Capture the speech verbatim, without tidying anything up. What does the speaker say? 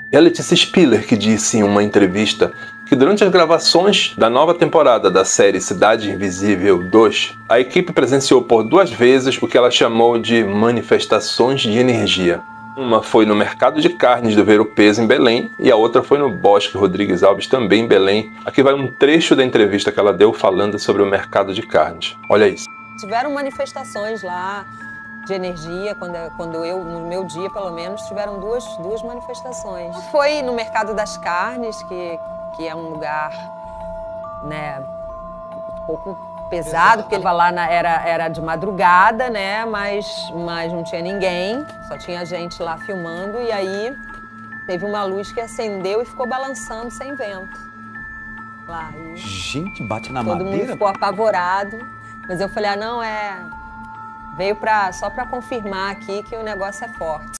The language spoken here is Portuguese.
É a Letícia Spiller que disse em uma entrevista que durante as gravações da nova temporada da série Cidade Invisível dois, a equipe presenciou por duas vezes o que ela chamou de manifestações de energia. Uma foi no mercado de carnes do Ver-o-Peso em Belém e a outra foi no Bosque Rodrigues Alves, também em Belém. Aqui vai um trecho da entrevista que ela deu falando sobre o mercado de carnes. Olha isso. Tiveram manifestações lá de energia, quando, quando eu, no meu dia pelo menos, tiveram duas, duas manifestações. Foi no mercado das carnes, que, que é um lugar, né, um pouco pesado, porque ele lá na, era, era de madrugada, né, mas, mas não tinha ninguém, só tinha gente lá filmando, e aí teve uma luz que acendeu e ficou balançando sem vento. Lá, e gente, bate na todo madeira? mundo ficou apavorado, mas eu falei, ah, não, é... Veio pra, só para confirmar aqui que o negócio é forte.